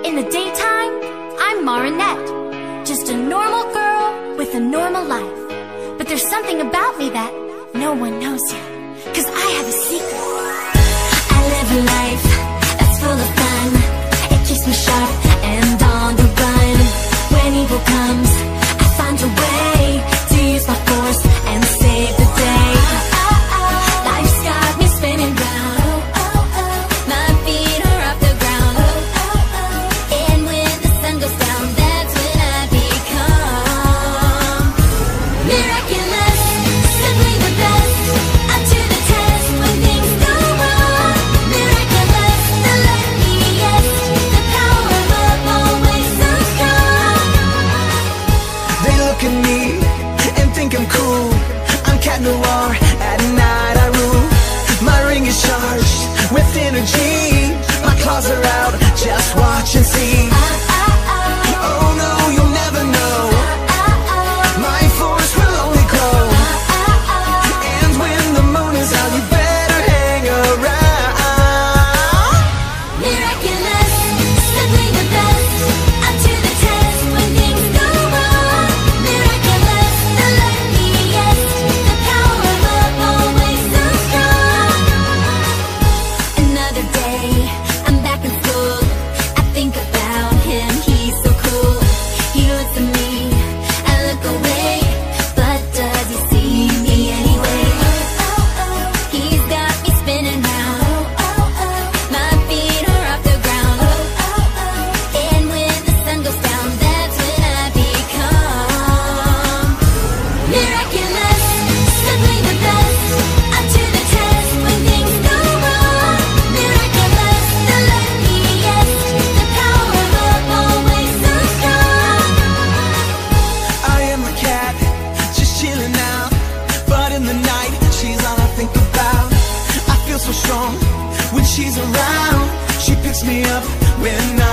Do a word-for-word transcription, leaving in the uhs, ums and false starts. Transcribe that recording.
In the daytime, I'm Marinette, just a normal girl with a normal life. But there's something about me that no one knows yet, 'cause I have a secret. I live a life that's full of fun. It keeps me sharp and on the run. When evil comes, I find a way to use my force and save the day. Life's got me spinning round. My feet are off the ground. And when the sun goes down, that's when I become miraculous, simply the best. Up to the test when things go wrong. Miraculous, the luckiest. The power of love always so strong. They look at me and think I'm cool. I'm Cat Noir, at night I rule. My ring is charged with energy. My claws are out, just watch and see. Oh no, you'll never know. My force will only grow. And when the moon is out, you better hang around. Miraculous, simply the best. Up to the test when things go wrong. Miraculous, the luckiest. The power of love always so strong. Another day, I'm back in school. I think about him, he's so cool. He looks at me, I look away, but does he see me anyway? He's got me spinning round. My feet are off the ground. And when the sun goes down, that's when I become miraculous, simply the best. Up to the test when things go wrong. Miraculous, the luckiest. The power of love always so strong. I am a cat, just chilling out. But in the night, she's all I think about. I feel so strong when she's around. She picks me up when